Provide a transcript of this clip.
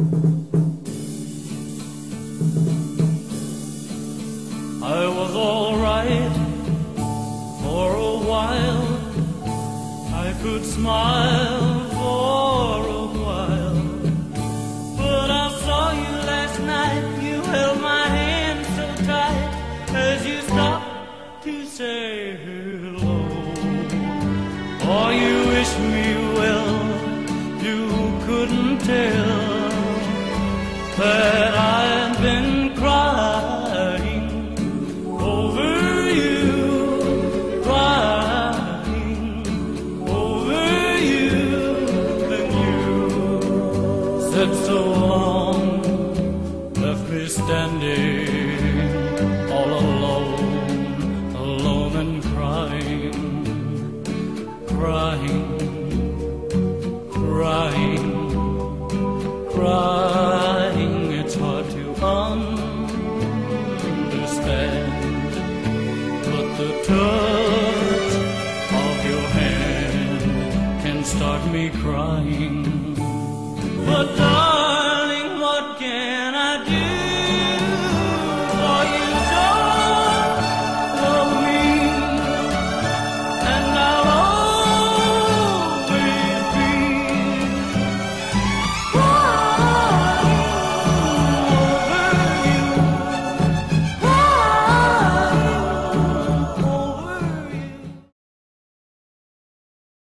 I was all right for a while. I could smile for a while. But I saw you last night. You held my hand so tight as you stopped to say hello. Oh, you wished me well. You couldn't tell that I'd been crying over you, crying over you. Then you said so long, left me standing all alone, alone and crying, crying, crying, crying. It's hard to understand, but the touch of your hand can start me crying. But